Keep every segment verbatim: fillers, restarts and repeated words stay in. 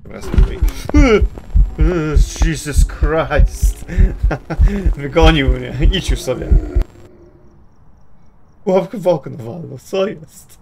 Dobra, spróbuj. Jesus Christ. Wygonił mnie. Idź już sobie. Łapkę w okno walno. Co jest?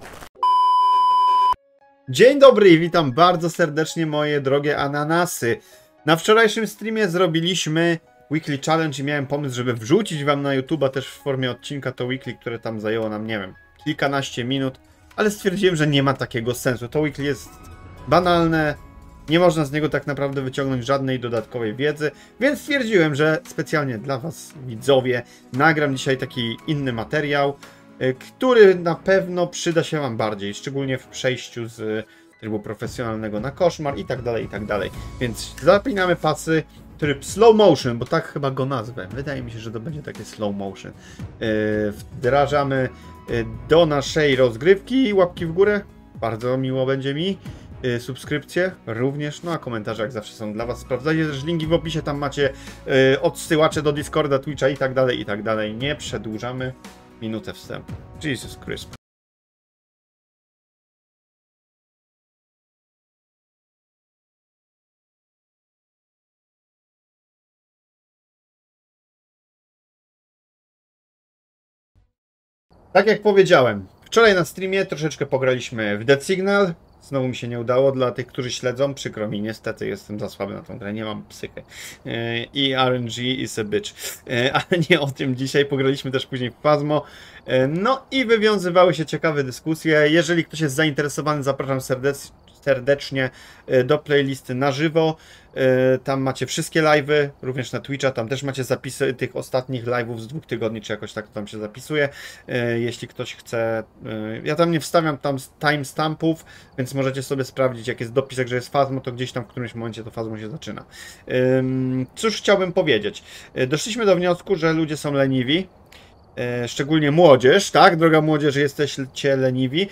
Dzień dobry i witam bardzo serdecznie moje drogie ananasy. Na wczorajszym streamie zrobiliśmy Weekly Challenge i miałem pomysł, żeby wrzucić wam na YouTube'a też w formie odcinka to Weekly, które tam zajęło nam, nie wiem, kilkanaście minut, ale stwierdziłem, że nie ma takiego sensu. To Weekly jest banalne, nie można z niego tak naprawdę wyciągnąć żadnej dodatkowej wiedzy, więc stwierdziłem, że specjalnie dla was, widzowie, nagram dzisiaj taki inny materiał, który na pewno przyda się wam bardziej, szczególnie w przejściu z trybu profesjonalnego na koszmar i tak dalej, i tak dalej. Więc zapinamy pasy, tryb slow motion, bo tak chyba go nazwę. Wydaje mi się, że to będzie takie slow motion. Wdrażamy do naszej rozgrywki łapki w górę, bardzo miło będzie mi. Subskrypcje również, no a komentarze jak zawsze są dla was. Sprawdzajcie też linki w opisie, tam macie odsyłacze do Discorda, Twitcha i tak dalej, i tak dalej. Nie przedłużamy. Minutę wstępu. Jesus Christ. Tak jak powiedziałem, wczoraj na streamie troszeczkę pograliśmy w Dead Signal. Znowu mi się nie udało, dla tych, którzy śledzą, przykro mi, niestety jestem za słaby na tą grę, nie mam psychy. I R N G is a bitch. Ale nie o tym dzisiaj, pograliśmy też później w Phasmo. No i wywiązywały się ciekawe dyskusje. Jeżeli ktoś jest zainteresowany, zapraszam serdecznie. serdecznie do playlisty na żywo. Tam macie wszystkie live'y, również na Twitcha, tam też macie zapisy tych ostatnich live'ów z dwóch tygodni, czy jakoś tak to tam się zapisuje. Jeśli ktoś chce, ja tam nie wstawiam tam timestampów, więc możecie sobie sprawdzić, jak jest dopisek, że jest Phasmo, to gdzieś tam w którymś momencie to Phasmo się zaczyna. Cóż chciałbym powiedzieć? Doszliśmy do wniosku, że ludzie są leniwi, szczególnie młodzież, tak? Droga młodzież, jesteście leniwi.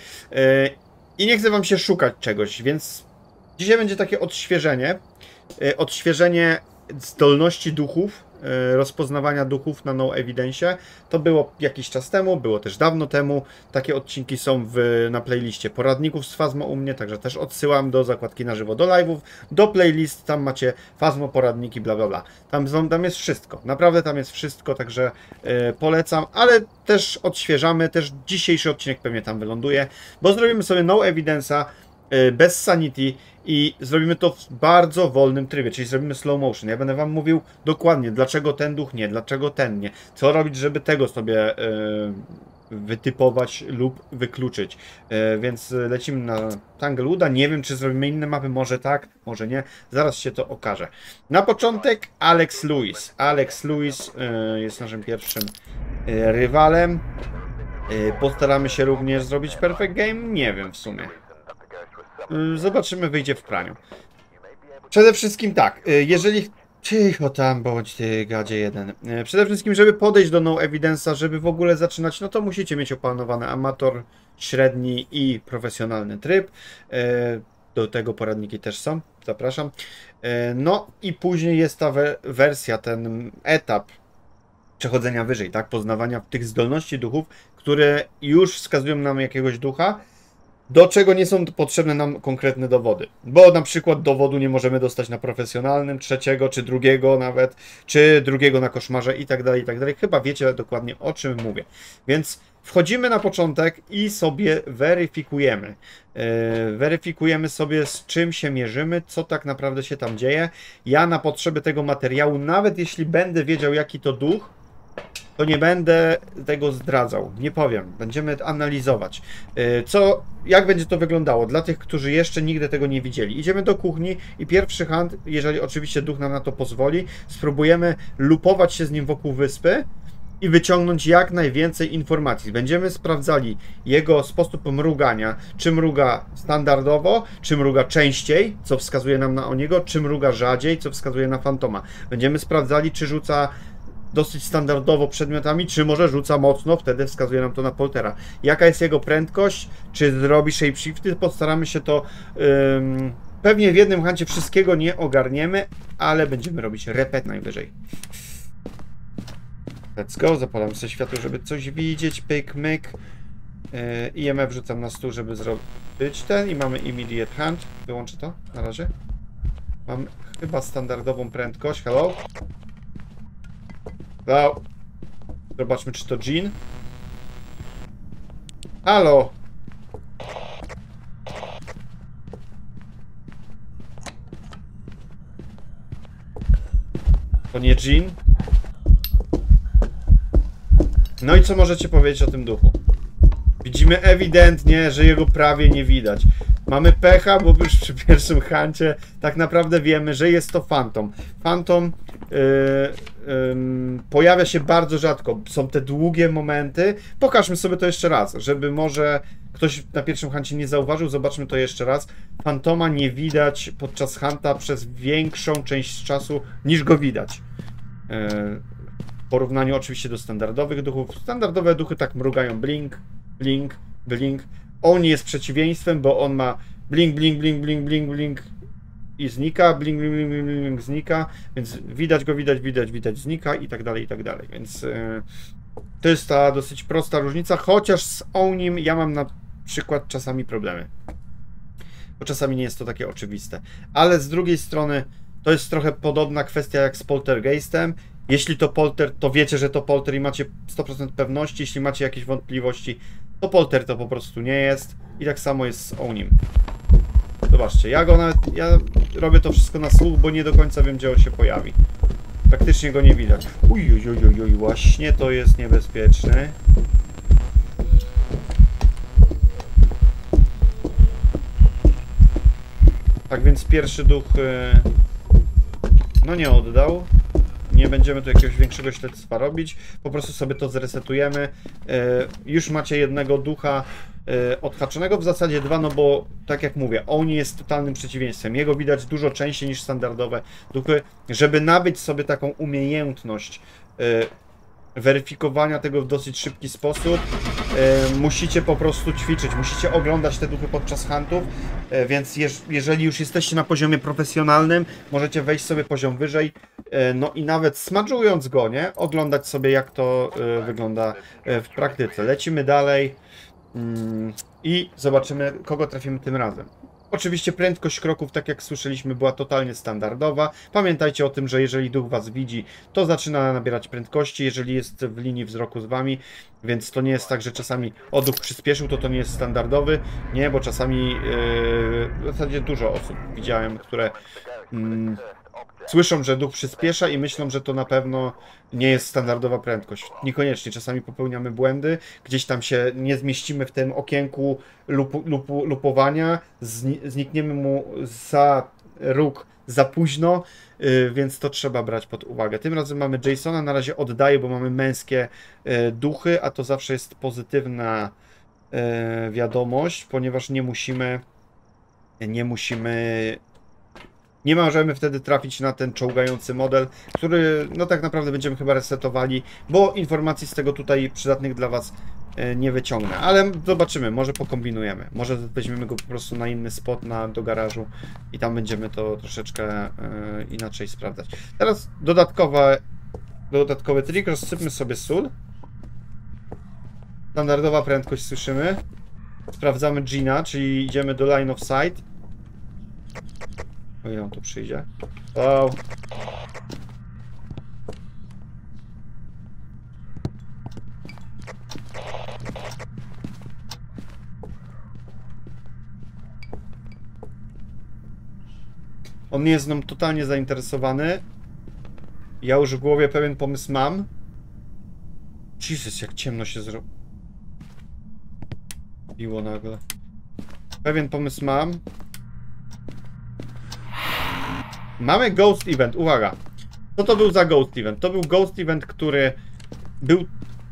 I nie chcę wam się szukać czegoś, więc dzisiaj będzie takie odświeżenie. Odświeżenie zdolności duchów, rozpoznawania duchów na No Evidence. To było jakiś czas temu, było też dawno temu. Takie odcinki są w, na playliście poradników z Phasmo u mnie, także też odsyłam do zakładki na żywo, do live'ów, do playlist, tam macie Phasmo, poradniki, bla bla bla. Tam, tam jest wszystko, naprawdę tam jest wszystko, także yy, polecam, ale też odświeżamy, też dzisiejszy odcinek pewnie tam wyląduje, bo zrobimy sobie No Evidence'a yy, bez Sanity i zrobimy to w bardzo wolnym trybie, czyli zrobimy slow motion. Ja będę wam mówił dokładnie, dlaczego ten duch nie, dlaczego ten nie, co robić, żeby tego sobie yy, wytypować lub wykluczyć. Yy, więc lecimy na Tanglewood. Nie wiem, czy zrobimy inne mapy, może tak, może nie. Zaraz się to okaże. Na początek Alex Lewis. Alex Lewis yy, jest naszym pierwszym yy, rywalem. Yy, postaramy się również zrobić perfect game? Nie wiem w sumie. Zobaczymy, wyjdzie w praniu. Przede wszystkim tak, jeżeli... Cicho tam, bądź ty gadzie jeden. Przede wszystkim, żeby podejść do No Evidence'a, żeby w ogóle zaczynać, no to musicie mieć opanowany amator, średni i profesjonalny tryb. Do tego poradniki też są, zapraszam. No i później jest ta wersja, ten etap przechodzenia wyżej, tak? Poznawania tych zdolności duchów, które już wskazują nam jakiegoś ducha, do czego nie są potrzebne nam konkretne dowody. Bo na przykład dowodu nie możemy dostać na profesjonalnym, trzeciego czy drugiego nawet, czy drugiego na koszmarze i tak dalej, i tak dalej. Chyba wiecie dokładnie, o czym mówię. Więc wchodzimy na początek i sobie weryfikujemy. Yy, weryfikujemy sobie, z czym się mierzymy, co tak naprawdę się tam dzieje. Ja na potrzeby tego materiału, nawet jeśli będę wiedział, jaki to duch, to nie będę tego zdradzał, nie powiem, będziemy analizować. Co, jak będzie to wyglądało dla tych, którzy jeszcze nigdy tego nie widzieli. Idziemy do kuchni i pierwszy hand, jeżeli oczywiście duch nam na to pozwoli, spróbujemy lupować się z nim wokół wyspy i wyciągnąć jak najwięcej informacji. Będziemy sprawdzali jego sposób mrugania, czy mruga standardowo, czy mruga częściej, co wskazuje nam na o niego, czy mruga rzadziej, co wskazuje na fantoma. Będziemy sprawdzali, czy rzuca dosyć standardowo przedmiotami, czy może rzuca mocno, wtedy wskazuje nam to na poltera. Jaka jest jego prędkość, czy zrobi shapeshifty, postaramy się to ym, pewnie w jednym hancie wszystkiego nie ogarniemy, ale będziemy robić repet najwyżej. Let's go, zapalam sobie światło, żeby coś widzieć, pyk, myk. Yy, I M F rzucam na stół, żeby zrobić ten i mamy immediate hand. Wyłączę to na razie. Mam chyba standardową prędkość. Hello? Hello? Zobaczmy, czy to Jean. Halo? To nie Jean? No i co możecie powiedzieć o tym duchu? Widzimy ewidentnie, że jego prawie nie widać. Mamy pecha, bo już przy pierwszym huncie tak naprawdę wiemy, że jest to Phantom. Phantom yy, yy, pojawia się bardzo rzadko. Są te długie momenty. Pokażmy sobie to jeszcze raz, żeby może ktoś na pierwszym huncie nie zauważył. Zobaczmy to jeszcze raz. Phantoma nie widać podczas hunta przez większą część czasu niż go widać. Yy, w porównaniu oczywiście do standardowych duchów. Standardowe duchy tak mrugają blink, blink, blink. On jest przeciwieństwem, bo on ma blink, blink, blink, blink, blink, blink i znika, blink, blink, blink, blink, blink znika, więc widać go, widać, widać, widać, znika i tak dalej, i tak dalej, więc yy, to jest ta dosyć prosta różnica, chociaż z Onim ja mam na przykład czasami problemy, bo czasami nie jest to takie oczywiste, ale z drugiej strony to jest trochę podobna kwestia jak z Poltergeistem. Jeśli to polter, to wiecie, że to polter i macie sto procent pewności. Jeśli macie jakieś wątpliwości, to polter to po prostu nie jest. I tak samo jest z Onim. Zobaczcie, ja go nawet, ja robię to wszystko na słuch, bo nie do końca wiem, gdzie on się pojawi. Praktycznie go nie widać. Uj, uj, uj, uj, właśnie to jest niebezpieczne. Tak więc pierwszy duch no nie oddał. Nie będziemy tu jakiegoś większego śledztwa robić. Po prostu sobie to zresetujemy. Już macie jednego ducha odhaczonego, w zasadzie dwa, no bo tak jak mówię, on jest totalnym przeciwieństwem. Jego widać dużo częściej niż standardowe duchy. Żeby nabyć sobie taką umiejętność weryfikowania tego w dosyć szybki sposób, e, musicie po prostu ćwiczyć, musicie oglądać te duchy podczas huntów, e, więc jeż, jeżeli już jesteście na poziomie profesjonalnym, możecie wejść sobie poziom wyżej, e, no i nawet smadżując go, nie? Oglądać sobie, jak to e, wygląda e, w praktyce. Lecimy dalej mm, i zobaczymy, kogo trafimy tym razem. Oczywiście prędkość kroków, tak jak słyszeliśmy, była totalnie standardowa. Pamiętajcie o tym, że jeżeli duch was widzi, to zaczyna nabierać prędkości, jeżeli jest w linii wzroku z wami, więc to nie jest tak, że czasami o, duch przyspieszył, to to nie jest standardowy. Nie, bo czasami yy, w zasadzie dużo osób widziałem, które yy, słyszą, że duch przyspiesza i myślą, że to na pewno nie jest standardowa prędkość. Niekoniecznie, czasami popełniamy błędy, gdzieś tam się nie zmieścimy w tym okienku lupu, lupu, lupowania, znikniemy mu za róg za późno, yy, więc to trzeba brać pod uwagę. Tym razem mamy Jasona, na razie oddaję, bo mamy męskie yy, duchy, a to zawsze jest pozytywna yy, wiadomość, ponieważ nie musimy nie musimy Nie możemy wtedy trafić na ten czołgający model, który no tak naprawdę będziemy chyba resetowali, bo informacji z tego tutaj przydatnych dla was nie wyciągnę. Ale zobaczymy, może pokombinujemy. Może weźmiemy go po prostu na inny spot, na, do garażu i tam będziemy to troszeczkę y, inaczej sprawdzać. Teraz dodatkowe, dodatkowy trik, rozsypmy sobie sól. Standardowa prędkość słyszymy. Sprawdzamy Gina, czyli idziemy do line of sight. O ile on tu przyjdzie. Wow. On nie jest nam totalnie zainteresowany. Ja już w głowie pewien pomysł mam. Jezus, jak ciemno się zrobiło nagle. Pewien pomysł mam. Mamy Ghost Event, uwaga. Co to był za Ghost Event? To był Ghost Event, który był...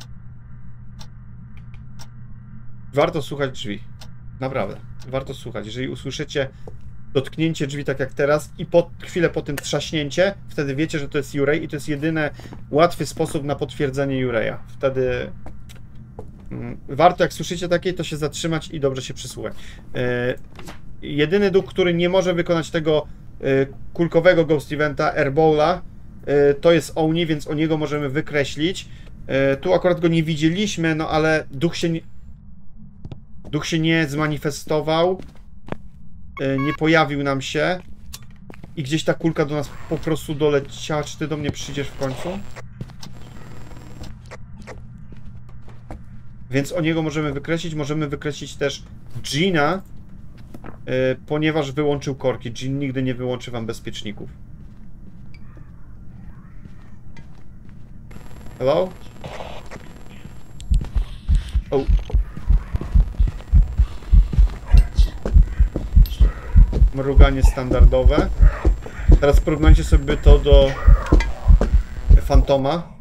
Warto słuchać drzwi. Naprawdę, warto słuchać. Jeżeli usłyszycie dotknięcie drzwi tak jak teraz i po, chwilę po tym trzaśnięcie, wtedy wiecie, że to jest Jurej i to jest jedyny łatwy sposób na potwierdzenie Jureja. Wtedy mm, warto, jak słyszycie takiej, to się zatrzymać i dobrze się przysłuchać. Yy, jedyny duch, który nie może wykonać tego kulkowego Ghost Eventa, Airbowla, to jest Oni, więc o niego możemy wykreślić. Tu akurat go nie widzieliśmy, no ale duch się nie, duch się nie zmanifestował, nie pojawił nam się i gdzieś ta kulka do nas po prostu doleciała. Czy ty do mnie przyjdziesz w końcu? Więc o niego możemy wykreślić. Możemy wykreślić też Gina, yy, ponieważ wyłączył korki. Gin nigdy nie wyłączy wam bezpieczników. Hello? Oh. Mruganie standardowe. Teraz porównajcie sobie to do Fantoma.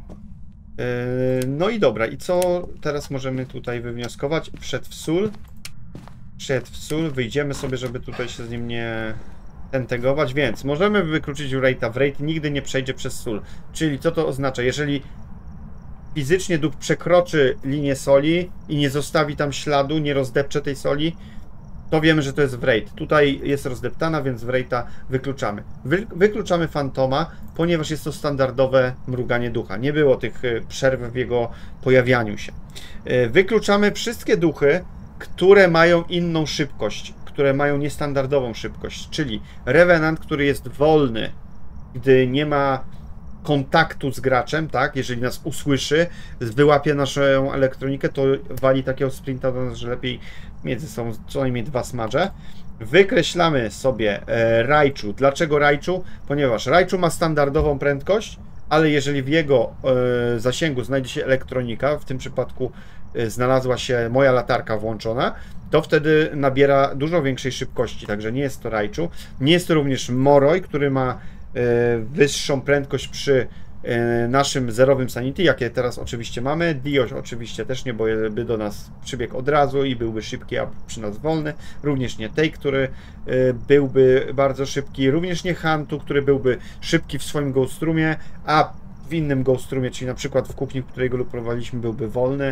No i dobra, i co teraz możemy tutaj wywnioskować? Wszedł w sól. Wszedł w sól, wyjdziemy sobie, żeby tutaj się z nim nie entegować, więc możemy wykluczyć Wraitha. Wraith nigdy nie przejdzie przez sól. Czyli co to oznacza? Jeżeli fizycznie duch przekroczy linię soli i nie zostawi tam śladu, nie rozdepcze tej soli, to wiemy, że to jest Wraith. Tutaj jest rozdeptana, więc Wraitha wykluczamy. Wy, wykluczamy Fantoma, ponieważ jest to standardowe mruganie ducha. Nie było tych przerw w jego pojawianiu się. Wykluczamy wszystkie duchy, które mają inną szybkość, które mają niestandardową szybkość, czyli Revenant, który jest wolny, gdy nie ma kontaktu z graczem, tak? Jeżeli nas usłyszy, wyłapie naszą elektronikę, to wali takiego sprinta do nas, że lepiej między sobą co najmniej dwa smadże. Wykreślamy sobie e, Raichu. Dlaczego Raichu? Ponieważ Raichu ma standardową prędkość, ale jeżeli w jego e, zasięgu znajdzie się elektronika, w tym przypadku e, znalazła się moja latarka włączona, to wtedy nabiera dużo większej szybkości, także nie jest to Raichu. Nie jest to również Moroi, który ma wyższą prędkość przy naszym zerowym sanity, jakie teraz oczywiście mamy. Dio oczywiście też nie, bo by do nas przybiegł od razu i byłby szybki, a przy nas wolny. Również nie Tej, który byłby bardzo szybki. Również nie Hantu, który byłby szybki w swoim Ghost Roomie, a w innym Ghost Roomie, czyli na przykład w kuchni, w której go lupowaliśmy, byłby wolny.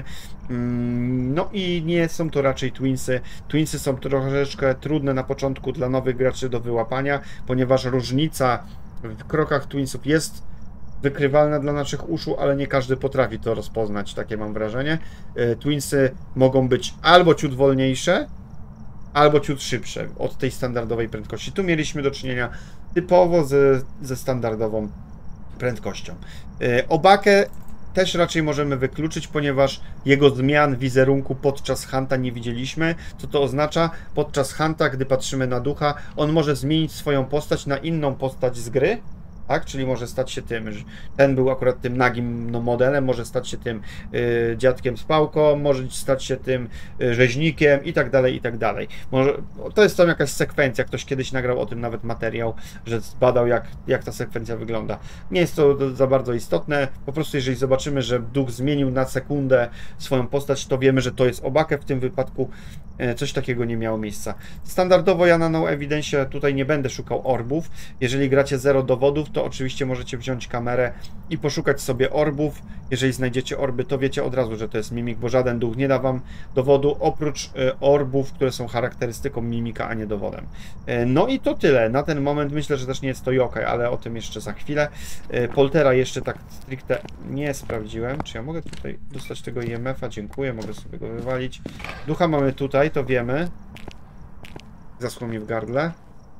No i nie są to raczej Twinsy. Twinsy są troszeczkę trudne na początku dla nowych graczy do wyłapania, ponieważ różnica w krokach Twinsów jest wykrywalna dla naszych uszu, ale nie każdy potrafi to rozpoznać, takie mam wrażenie. Twinsy mogą być albo ciut wolniejsze, albo ciut szybsze od tej standardowej prędkości. Tu mieliśmy do czynienia typowo ze, ze standardową prędkością. Obakę też raczej możemy wykluczyć, ponieważ jego zmian wizerunku podczas Hanta nie widzieliśmy. Co to oznacza? Podczas Hanta, gdy patrzymy na ducha, on może zmienić swoją postać na inną postać z gry, tak? Czyli może stać się tym, że ten był akurat tym nagim no, modelem, może stać się tym y, dziadkiem z pałką, może stać się tym y, rzeźnikiem i tak dalej, i tak dalej. Może, to jest tam jakaś sekwencja, ktoś kiedyś nagrał o tym nawet materiał, że zbadał jak, jak ta sekwencja wygląda. Nie jest to za bardzo istotne, po prostu jeżeli zobaczymy, że duch zmienił na sekundę swoją postać, to wiemy, że to jest Obake. W tym wypadku y, coś takiego nie miało miejsca. Standardowo ja na No Evidence tutaj nie będę szukał orbów. Jeżeli gracie zero dowodów, to oczywiście możecie wziąć kamerę i poszukać sobie orbów. Jeżeli znajdziecie orby, to wiecie od razu, że to jest mimik, bo żaden duch nie da wam dowodu, oprócz orbów, które są charakterystyką mimika, a nie dowodem. No i to tyle. Na ten moment myślę, że też nie jest to yokai, ale o tym jeszcze za chwilę. Poltera jeszcze tak stricte nie sprawdziłem. Czy ja mogę tutaj dostać tego I M F-a? Dziękuję, mogę sobie go wywalić. Ducha mamy tutaj, to wiemy. Zaschło mi w gardle.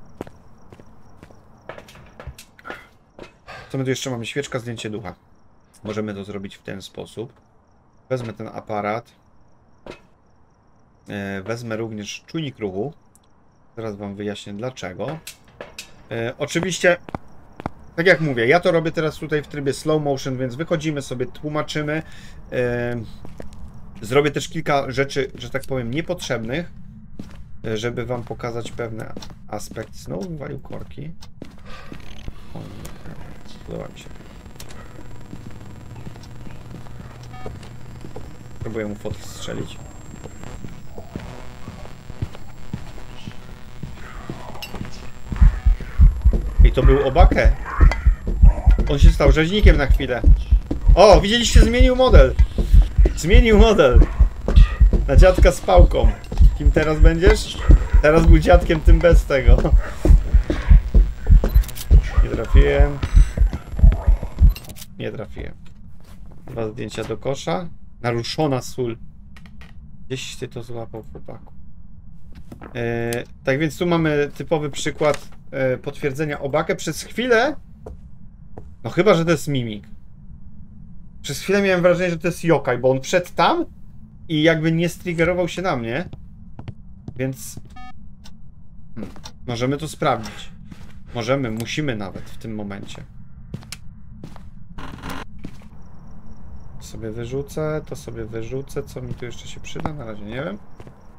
Co my tu jeszcze mamy? Świeczka, zdjęcie ducha. Możemy to zrobić w ten sposób. Wezmę ten aparat. Wezmę również czujnik ruchu. Zaraz wam wyjaśnię dlaczego. Oczywiście, tak jak mówię, ja to robię teraz tutaj w trybie slow motion, więc wychodzimy sobie, tłumaczymy. Zrobię też kilka rzeczy, że tak powiem, niepotrzebnych, żeby wam pokazać pewne aspekty. Znowu wywalił korki. Podoba mi się. Próbuję mu fotę strzelić. I to był Obake. On się stał rzeźnikiem na chwilę. O, widzieliście, zmienił model. Zmienił model. Na dziadka z pałką. Kim teraz będziesz? Teraz był dziadkiem, tym bez tego. Nie trafiłem. Nie trafiłem. Dwa zdjęcia do kosza. Naruszona sól. Gdzieś ty to złapał, chłopaku. Eee, tak więc tu mamy typowy przykład e, potwierdzenia obakę. Przez chwilę... No chyba, że to jest mimik. Przez chwilę miałem wrażenie, że to jest yokai, bo on wszedł tam i jakby nie striggerował się na mnie. Więc... Hmm. Możemy to sprawdzić. Możemy, musimy nawet w tym momencie. To sobie wyrzucę, to sobie wyrzucę. Co mi tu jeszcze się przyda? Na razie nie wiem.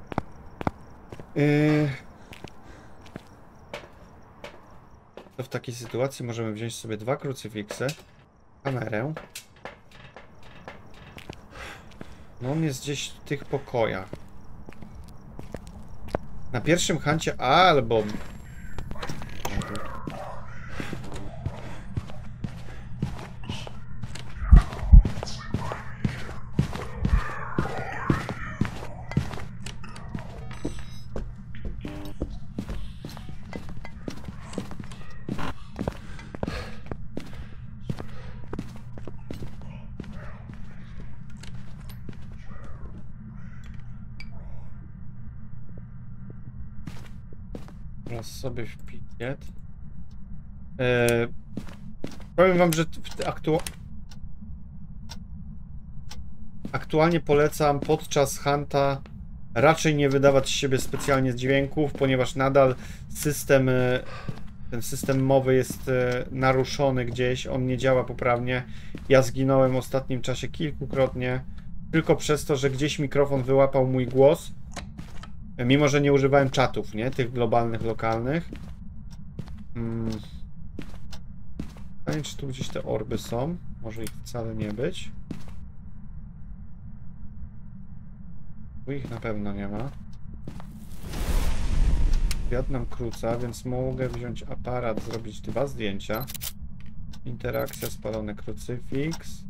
Yy... To w takiej sytuacji możemy wziąć sobie dwa krucyfiksy, kamerę. No on jest gdzieś w tych pokojach. Na pierwszym huncie albo... Teraz sobie wpiję. Eee, powiem wam, że aktu... aktualnie polecam podczas hunta raczej nie wydawać z siebie specjalnie dźwięków, ponieważ nadal system, ten system mowy jest naruszony gdzieś, on nie działa poprawnie. Ja zginąłem w ostatnim czasie kilkukrotnie, tylko przez to, że gdzieś mikrofon wyłapał mój głos. Mimo, że nie używałem czatów, nie? Tych globalnych, lokalnych. Hmm. Pytanie, czy tu gdzieś te orby są? Może ich wcale nie być. Tu ich na pewno nie ma. Wiatr nam króca, więc mogę wziąć aparat, zrobić dwa zdjęcia. Interakcja, spalony krucyfiks.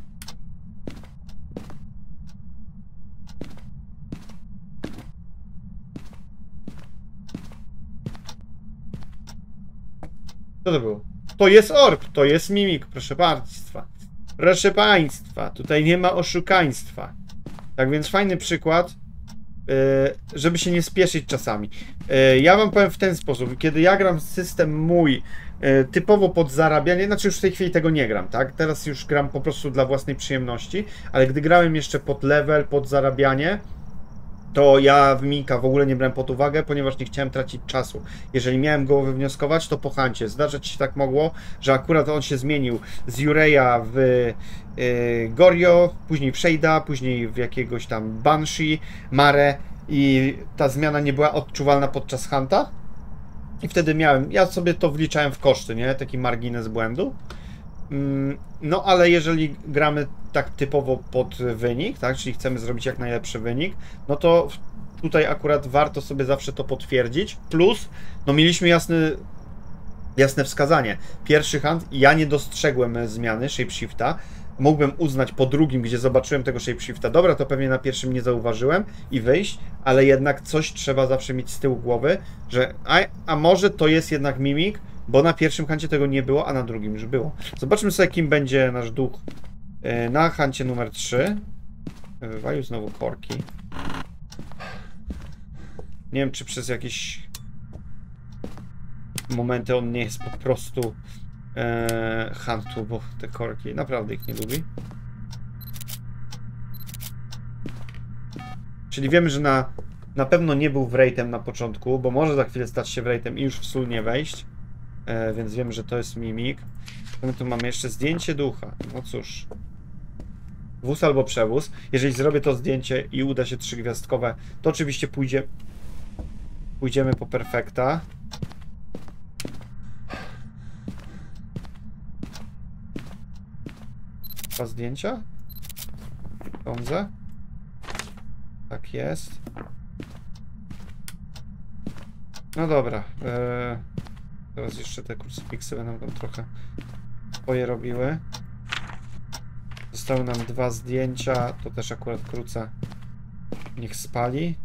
Co to było? To jest orb, to jest mimik, proszę państwa. Proszę państwa, tutaj nie ma oszukaństwa. Tak więc fajny przykład, yy, żeby się nie spieszyć czasami. Yy, ja wam powiem w ten sposób, kiedy ja gram system mój yy, typowo pod zarabianie, znaczy już w tej chwili tego nie gram, tak? Teraz już gram po prostu dla własnej przyjemności, ale gdy grałem jeszcze pod level, pod zarabianie, to ja w Mimika w ogóle nie brałem pod uwagę, ponieważ nie chciałem tracić czasu. Jeżeli miałem go wywnioskować, to po huncie. Zdarzać się tak mogło, że akurat on się zmienił z Jureja w yy, Goryo, później w Shade'a, później w jakiegoś tam Banshee, Mare i ta zmiana nie była odczuwalna podczas hunta. I wtedy miałem, ja sobie to wliczałem w koszty, nie? Taki margines błędu. No ale jeżeli gramy tak typowo pod wynik, tak, czyli chcemy zrobić jak najlepszy wynik, no to tutaj akurat warto sobie zawsze to potwierdzić. Plus, no mieliśmy jasny, jasne wskazanie. Pierwszy hunt, ja nie dostrzegłem zmiany shapeshifta. Mógłbym uznać po drugim, gdzie zobaczyłem tego shapeshifta. Dobra, to pewnie na pierwszym nie zauważyłem i wyjść, ale jednak coś trzeba zawsze mieć z tyłu głowy, że a, a może to jest jednak mimik, bo na pierwszym huncie tego nie było, a na drugim już było. Zobaczmy sobie, kim będzie nasz duch na huncie numer trzy. Wywalił znowu korki. Nie wiem, czy przez jakieś momenty on nie jest po prostu e, huntu, bo te korki naprawdę ich nie lubi. Czyli wiemy, że na, na pewno nie był wraith'em na początku, bo może za chwilę stać się wraith'em i już w sól nie wejść. E, więc wiemy, że to jest mimik. My tu mamy jeszcze zdjęcie ducha. No cóż. Wóz albo przewóz. Jeżeli zrobię to zdjęcie i uda się trzygwiazdkowe, to oczywiście pójdzie, pójdziemy po perfekta. Dwa zdjęcia? Sądzę. Tak jest. No dobra. Eee, teraz jeszcze te krucyfiksy będą tam trochę swoje robiły. Zostały nam dwa zdjęcia. To też akurat krócę. Niech spali.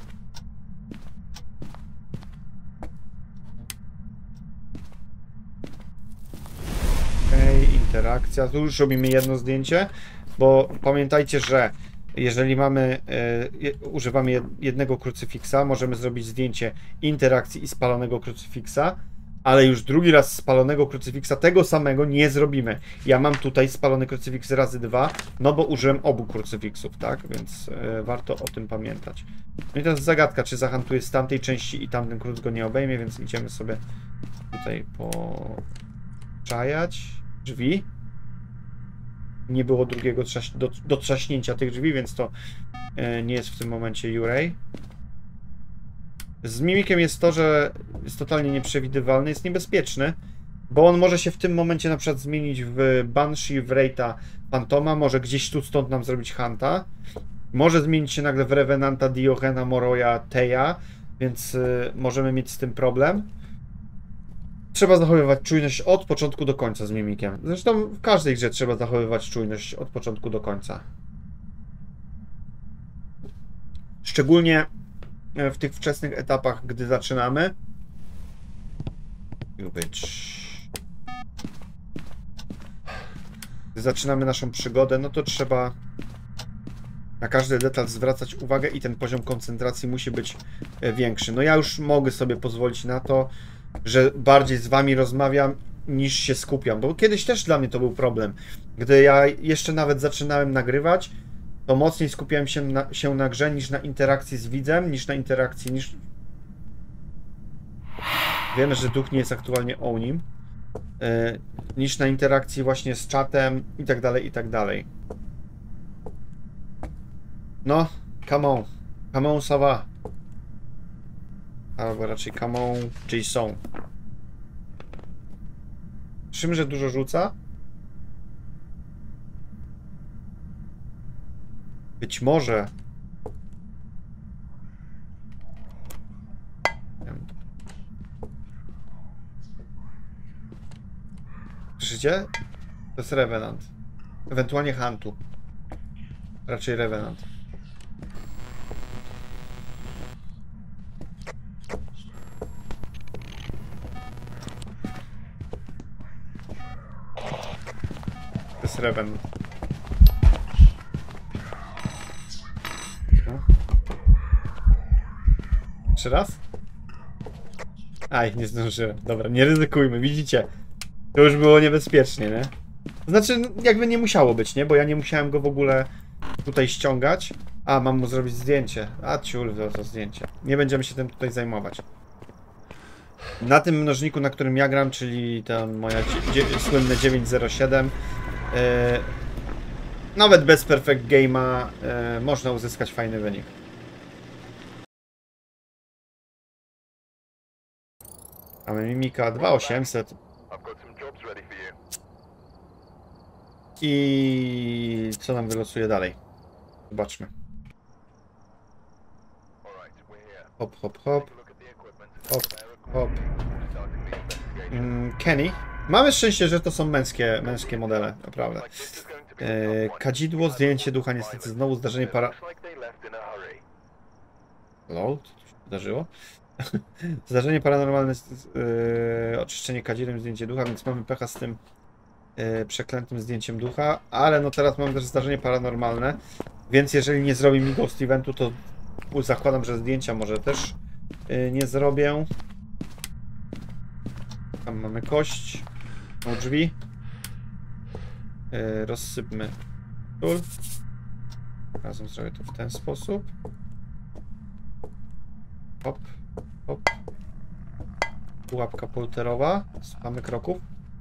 Okej, okay, interakcja. Tu już robimy jedno zdjęcie, bo pamiętajcie, że jeżeli mamy, e, używamy jednego krucyfiksa, możemy zrobić zdjęcie interakcji i spalonego krucyfiksa, Ale już drugi raz spalonego krucyfiksa, tego samego nie zrobimy. Ja mam tutaj spalony krucyfiks razy dwa, no bo użyłem obu krucyfiksów, tak? Więc y, warto o tym pamiętać. No i teraz zagadka, czy zahantuję z tamtej części i tamten kruc go nie obejmie, więc idziemy sobie tutaj poczajać. Drzwi. Nie było drugiego trzaś do, do trzaśnięcia tych drzwi, więc to y, nie jest w tym momencie Jurej. Z Mimikiem jest to, że jest totalnie nieprzewidywalny, jest niebezpieczny, bo on może się w tym momencie na przykład zmienić w Banshee, w Wraitha, Fantoma, może gdzieś tu stąd nam zrobić Hunta, może zmienić się nagle w Revenanta, Diogena, Moroja, Teja, więc y, możemy mieć z tym problem. Trzeba zachowywać czujność od początku do końca z Mimikiem. Zresztą w każdej grze trzeba zachowywać czujność od początku do końca. Szczególnie w tych wczesnych etapach, gdy zaczynamy. Gdy zaczynamy naszą przygodę, no to trzeba na każdy detal zwracać uwagę i ten poziom koncentracji musi być większy. No ja już mogę sobie pozwolić na to, że bardziej z wami rozmawiam niż się skupiam, bo kiedyś też dla mnie to był problem. Gdy ja jeszcze nawet zaczynałem nagrywać, to mocniej skupiałem się na, się na grze niż na interakcji z widzem, niż na interakcji, niż... Wiemy, że duch nie jest aktualnie o nim. Yy, niż na interakcji właśnie z czatem i tak dalej, i tak dalej. No, come on. Come on, ça va. Albo raczej come on, Jason. Czym, że dużo rzuca? Być może. Słyszycie? To jest Revenant. Ewentualnie Huntu. Raczej Revenant. To jest Revenant. Jeszcze raz? Aj, nie zdążyłem. Dobra, nie ryzykujmy, widzicie? To już było niebezpiecznie, nie? Znaczy, jakby nie musiało być, nie? Bo ja nie musiałem go w ogóle tutaj ściągać. A, mam mu zrobić zdjęcie. A, ciul, to, to zdjęcie. Nie będziemy się tym tutaj zajmować. Na tym mnożniku, na którym ja gram, czyli tam moja słynne dziewięć zero siedem, yy, nawet bez Perfect Game'a yy, można uzyskać fajny wynik. Mamy Mimika dwa tysiące osiemset. I co nam wylosuje dalej? Zobaczmy. Hop, hop, hop. Hop, hop. Mm, Kenny. Mamy szczęście, że to są męskie, męskie modele, naprawdę. E, kadzidło, zdjęcie ducha, niestety znowu zdarzenie para... Load? Co się wydarzyło? Zdarzenie paranormalne, yy, oczyszczenie kadzidłem, zdjęcie ducha, więc mamy pecha z tym yy, przeklętym zdjęciem ducha, ale no teraz mamy też zdarzenie paranormalne, więc jeżeli nie zrobi mi Ghost Eventu, to zakładam, że zdjęcia może też yy, nie zrobię. Tam mamy kość, są drzwi. Yy, rozsypmy sól. Razem zrobię to w ten sposób. Hop. Hop. Pułapka polterowa. Słuchamy kroków.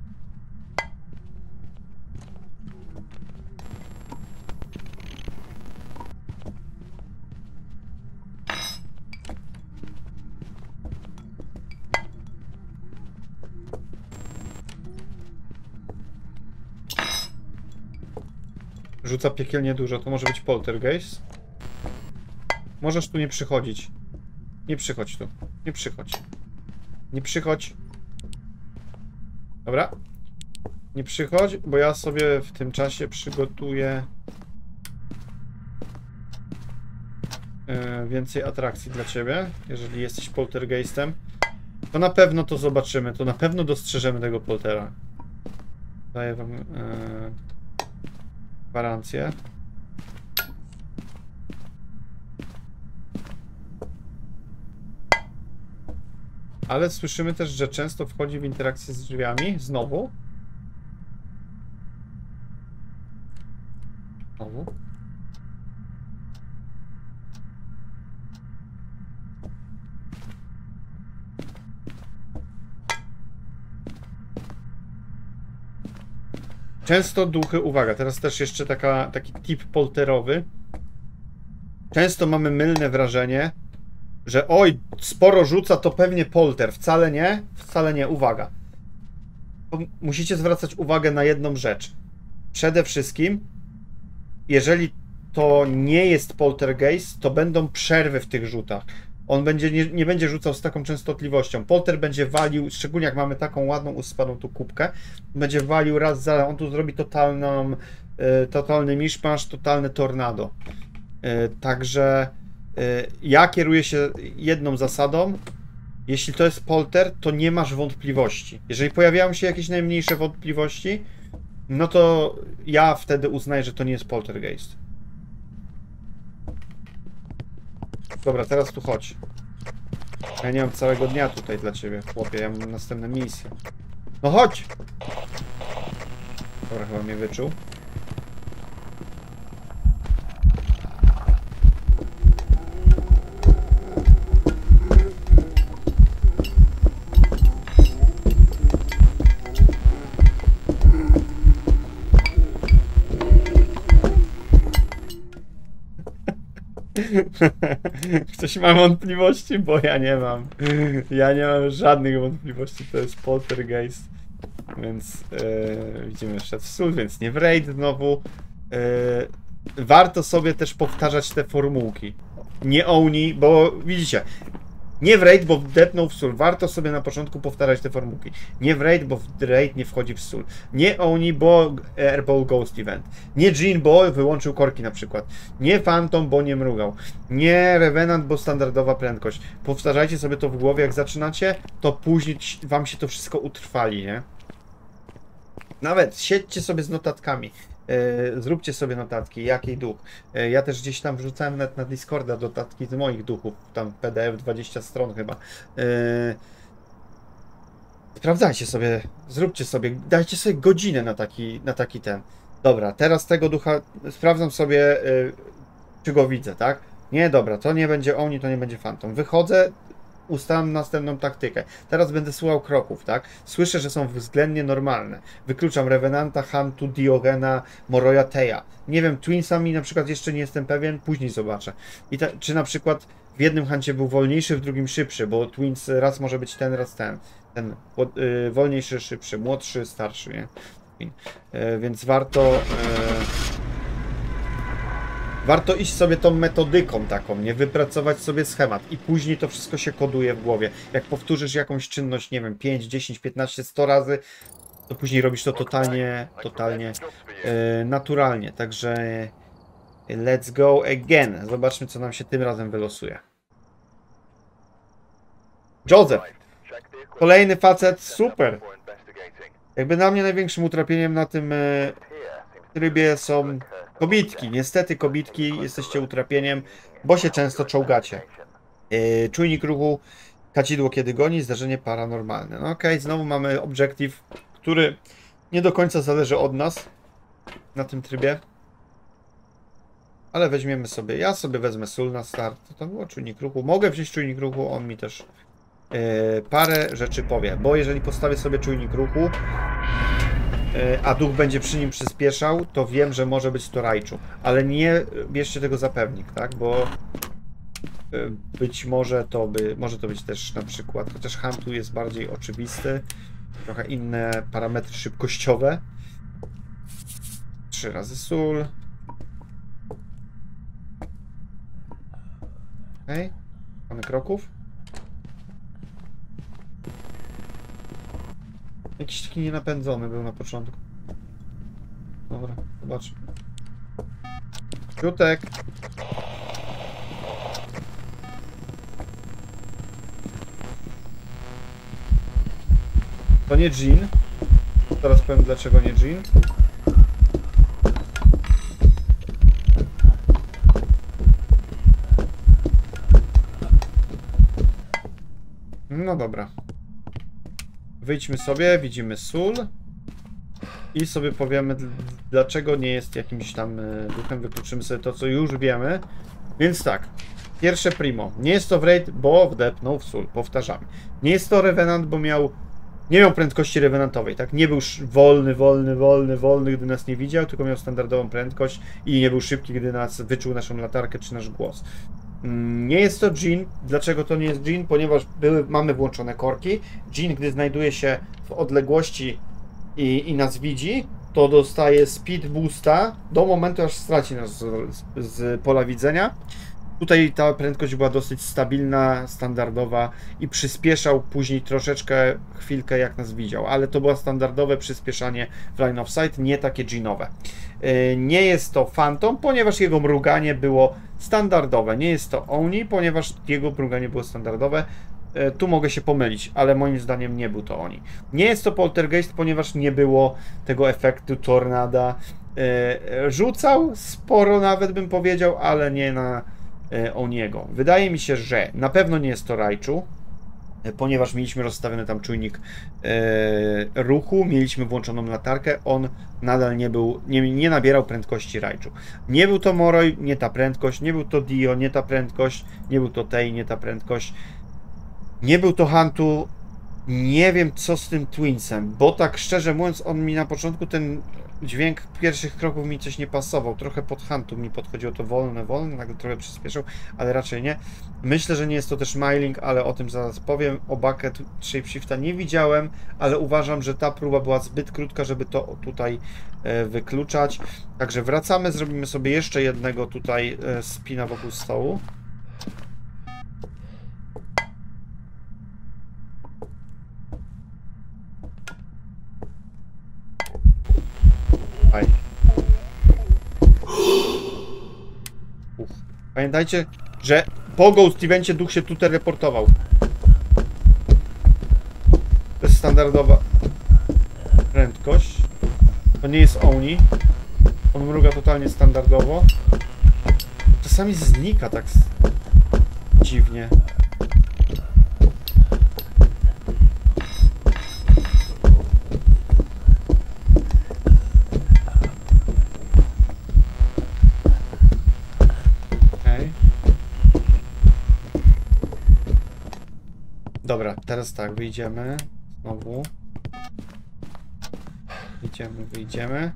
Rzuca piekielnie dużo. To może być poltergeist. Możesz tu nie przychodzić. Nie przychodź tu. Nie przychodź. Nie przychodź. Dobra. Nie przychodź, bo ja sobie w tym czasie przygotuję yy, więcej atrakcji dla ciebie. Jeżeli jesteś poltergeistem, to na pewno to zobaczymy. To na pewno dostrzeżemy tego poltera. Daję wam yy, gwarancję. Ale słyszymy też, że często wchodzi w interakcję z drzwiami. Znowu. Znowu. Często duchy, uwaga, teraz też jeszcze taka, taki tip polterowy. Często mamy mylne wrażenie, że oj, sporo rzuca, to pewnie polter. Wcale nie, wcale nie, uwaga. Musicie zwracać uwagę na jedną rzecz. Przede wszystkim, jeżeli to nie jest poltergeist, to będą przerwy w tych rzutach. On będzie, nie, nie będzie rzucał z taką częstotliwością. Polter będzie walił, szczególnie jak mamy taką ładną, uspaną tu kubkę, będzie walił raz za, on tu zrobi totalną, y, totalny miszmasz, totalne tornado. Y, także y, ja kieruję się jedną zasadą. Jeśli to jest polter, to nie masz wątpliwości. Jeżeli pojawiają się jakieś najmniejsze wątpliwości, no to ja wtedy uznaję, że to nie jest poltergeist. Dobra, teraz tu chodź. Ja nie mam całego dnia tutaj dla ciebie, chłopie. Ja mam następne misje. No chodź! Dobra, chyba mnie wyczuł. Ktoś ma wątpliwości? Bo ja nie mam. Ja nie mam żadnych wątpliwości. To jest poltergeist. Więc yy, widzimy, wszedł w sól, więc nie w raid znowu. Yy, warto sobie też powtarzać te formułki. Nie oni, bo widzicie, nie w raid, bo wdepnął w sól. Warto sobie na początku powtarzać te formułki. Nie w raid, bo w raid nie wchodzi w sól. Nie oni, bo Airball Ghost Event. Nie Jean, bo wyłączył korki na przykład. Nie Phantom, bo nie mrugał. Nie Revenant, bo standardowa prędkość. Powtarzajcie sobie to w głowie, jak zaczynacie, to później wam się to wszystko utrwali, nie? Nawet siedźcie sobie z notatkami. Yy, zróbcie sobie notatki, jaki duch. Yy, ja też gdzieś tam wrzucałem nawet na Discorda notatki z moich duchów, tam P D F dwadzieścia stron chyba. Yy, sprawdzajcie sobie, zróbcie sobie, dajcie sobie godzinę na taki, na taki ten. Dobra, teraz tego ducha sprawdzam sobie, yy, czy go widzę, tak? Nie, dobra, to nie będzie oni, to nie będzie Phantom. Wychodzę, ustalam następną taktykę. Teraz będę słuchał kroków, tak? Słyszę, że są względnie normalne. Wykluczam Revenanta, Hantu, Diogena, Moroja, Teja. Nie wiem, Twinsami na przykład jeszcze nie jestem pewien, później zobaczę. I ta, czy na przykład w jednym Hancie był wolniejszy, w drugim szybszy, bo Twins raz może być ten, raz ten. Ten yy, wolniejszy, szybszy, młodszy, starszy, nie? Yy, więc warto... Yy... Warto iść sobie tą metodyką taką, nie? Wypracować sobie schemat i później to wszystko się koduje w głowie. Jak powtórzysz jakąś czynność, nie wiem, pięć, dziesięć, piętnaście, sto razy, to później robisz to totalnie, totalnie e, naturalnie. Także let's go again. Zobaczmy, co nam się tym razem wylosuje. Joseph. Kolejny facet, super. Jakby na mnie największym utrapieniem na tym e, trybie są kobitki. Niestety kobitki, jesteście utrapieniem, bo się często czołgacie. Yy, czujnik ruchu, kadzidło kiedy goni, zdarzenie paranormalne. No okej, okay, znowu mamy obiektyw, który nie do końca zależy od nas na tym trybie. Ale weźmiemy sobie, ja sobie wezmę sól na start. To było czujnik ruchu. Mogę wziąć czujnik ruchu, on mi też yy, parę rzeczy powie. Bo jeżeli postawię sobie czujnik ruchu, a duch będzie przy nim przyspieszał, to wiem, że może być to Raichu. Ale nie bierzcie tego za pewnik, tak? Bo być może to by, może to być też na przykład, chociaż Hantu jest bardziej oczywisty, trochę inne parametry szybkościowe. Trzy razy sól. Okej. Okay. Mamy kroków. Jakiś taki nienapędzony był na początku. Dobra, zobaczmy. Jutek. To nie Jean. Teraz powiem, dlaczego nie Jean. No dobra. Wyjdźmy sobie, widzimy sól. I sobie powiemy, dlaczego nie jest jakimś tam duchem. Wykluczymy sobie to, co już wiemy. Więc tak. Pierwsze primo. Nie jest to Wraith, bo wdepnął w sól. Powtarzamy. Nie jest to Revenant, bo miał... Nie miał prędkości rewenantowej, tak? Nie był wolny, wolny, wolny, wolny, gdy nas nie widział, tylko miał standardową prędkość i nie był szybki, gdy nas wyczuł naszą latarkę czy nasz głos. Nie jest to Dżin. Dlaczego to nie jest Dżin? Ponieważ były, mamy włączone korki. Dżin, gdy znajduje się w odległości i, i nas widzi, to dostaje speed boosta do momentu, aż straci nas z, z, z pola widzenia. Tutaj ta prędkość była dosyć stabilna, standardowa i przyspieszał później troszeczkę, chwilkę jak nas widział, ale to było standardowe przyspieszanie w line of sight, nie takie dżinowe. Nie jest to Phantom, ponieważ jego mruganie było standardowe. Nie jest to Oni, ponieważ jego mruganie było standardowe. Tu mogę się pomylić, ale moim zdaniem nie był to Oni. Nie jest to Poltergeist, ponieważ nie było tego efektu tornada. Rzucał sporo nawet bym powiedział, ale nie na Oniego. Wydaje mi się, że na pewno nie jest to Raichu, ponieważ mieliśmy rozstawiony tam czujnik e, ruchu, mieliśmy włączoną latarkę, on nadal nie był, nie, nie nabierał prędkości Raichu. Nie był to Moroi, nie ta prędkość, nie był to Dio, nie ta prędkość, nie był to Tei, nie ta prędkość, nie był to Hantu, nie wiem co z tym Twinsem, bo tak szczerze mówiąc on mi na początku ten dźwięk pierwszych kroków mi coś nie pasował, trochę pod Hantu mi podchodziło to wolne, wolne, nagle trochę przyspieszył, ale raczej nie. Myślę, że nie jest to też Myling, ale o tym zaraz powiem. O Bucket Shapeshifta nie widziałem, ale uważam, że ta próba była zbyt krótka, żeby to tutaj e, wykluczać. Także wracamy, zrobimy sobie jeszcze jednego tutaj e, spina wokół stołu. Fajnie. Uf. Pamiętajcie, że po Ghost Evencie duch się tu teleportował. To jest standardowa prędkość. To nie jest Oni. On mruga totalnie standardowo. Czasami znika tak dziwnie. Dobra, teraz tak, wyjdziemy znowu. Wyjdziemy, wyjdziemy.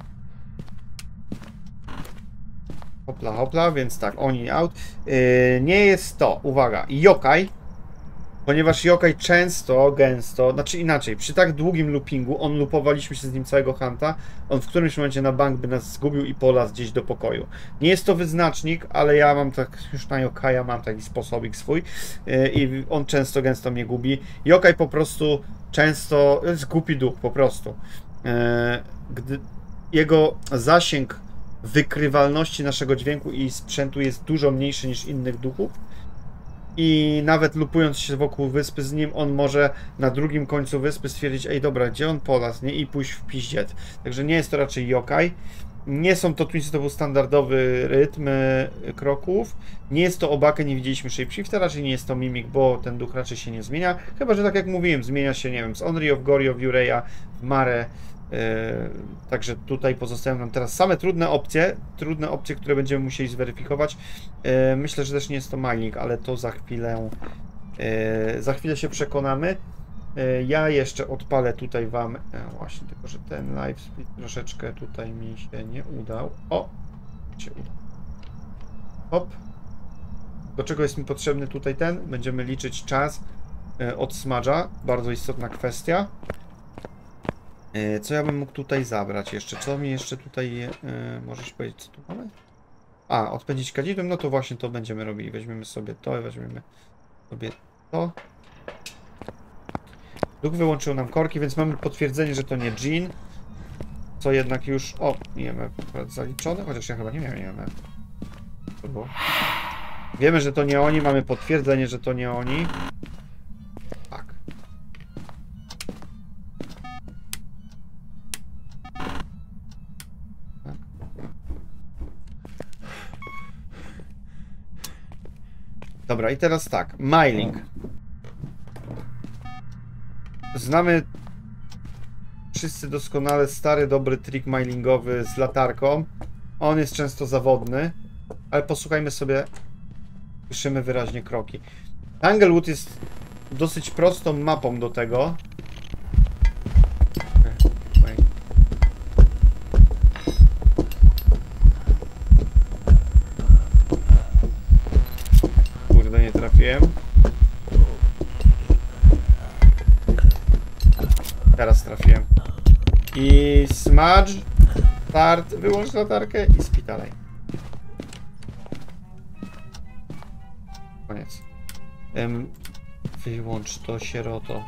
Hopla, hopla, więc tak, oni out. Yy, nie jest to, uwaga, yokai. Ponieważ yokai często, gęsto, znaczy inaczej, przy tak długim loopingu, on loopowaliśmy się z nim całego hunta, on w którymś momencie na bank by nas zgubił i polazł gdzieś do pokoju. Nie jest to wyznacznik, ale ja mam tak, już na yokaja mam taki sposobik swój yy, i on często, gęsto mnie gubi. Yokai po prostu często, jest głupi duch po prostu. Yy, gdy jego zasięg wykrywalności naszego dźwięku i sprzętu jest dużo mniejszy niż innych duchów. I nawet lupując się wokół wyspy z nim, on może na drugim końcu wyspy stwierdzić, ej dobra, gdzie on polazł, nie? I pójść w piździet. Także nie jest to raczej yokai. Nie są to Twinsy, to był standardowy rytm kroków. Nie jest to Obake, nie widzieliśmy Shapeshifta, raczej nie jest to Mimik, bo ten duch raczej się nie zmienia. Chyba, że tak jak mówiłem, zmienia się, nie wiem, z Onryo w Goryo, w Jureya, w Mare. Yy, także tutaj pozostają nam teraz same trudne opcje, trudne opcje, które będziemy musieli zweryfikować. Yy, myślę, że też nie jest to Myling, ale to za chwilę, yy, za chwilę się przekonamy. Yy, ja jeszcze odpalę tutaj wam, yy, właśnie tylko, że ten live split troszeczkę tutaj mi się nie udał. O, się udał. Hop. Do czego jest mi potrzebny tutaj ten? Będziemy liczyć czas yy, od smudge'a, bardzo istotna kwestia. Co ja bym mógł tutaj zabrać jeszcze? Co mi jeszcze tutaj... Yy, możesz powiedzieć, co tu mamy? A, odpędzić kadzidłem? No to właśnie to będziemy robili. Weźmiemy sobie to i weźmiemy sobie to. Duch wyłączył nam korki, więc mamy potwierdzenie, że to nie Dżin. Co jednak już... O, I M F zaliczone, chociaż ja chyba nie miałem I M F. To było. Wiemy, że to nie oni, mamy potwierdzenie, że to nie oni. Tak. Dobra, i teraz tak, Myling. znamy wszyscy doskonale stary, dobry trik miningowy z latarką. On jest często zawodny, ale posłuchajmy sobie, słyszymy wyraźnie kroki. Tanglewood jest dosyć prostą mapą do tego. Kurde, nie trafiłem. Teraz trafiłem. I smudge, start, wyłącz latarkę i spij dalej. Koniec. Um, wyłącz to, sieroto.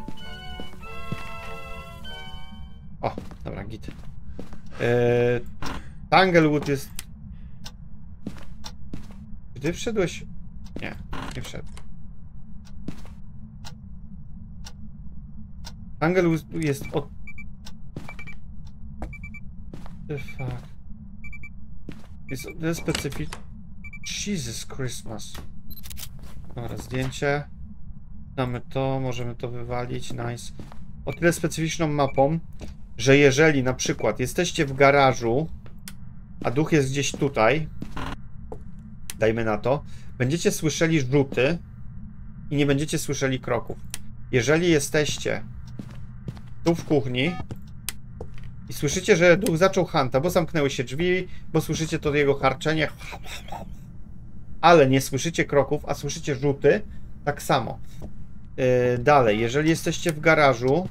O, dobra, git. Eee, Tanglewood jest... Gdy wszedłeś... Nie, nie wszedł. Tanglewood jest od... The fuck. Jest o tyle specyficzny... Jesus Christmas. Dobra, zdjęcie. Mamy to, możemy to wywalić, nice. O tyle specyficzną mapą, że jeżeli na przykład jesteście w garażu, a duch jest gdzieś tutaj, dajmy na to, będziecie słyszeli rzuty i nie będziecie słyszeli kroków. Jeżeli jesteście tu w kuchni i słyszycie, że duch zaczął hunta, bo zamknęły się drzwi, bo słyszycie to jego harczenie, ale nie słyszycie kroków, a słyszycie rzuty, tak samo. Yy, dalej, jeżeli jesteście w garażu,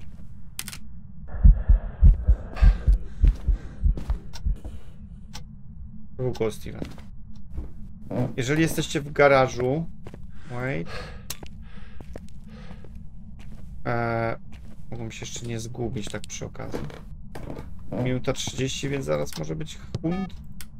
Ruko, Steven. Jeżeli jesteście w garażu, wait. Eee, mogą się jeszcze nie zgubić tak przy okazji. Minuta trzydzieści, więc zaraz może być hunt.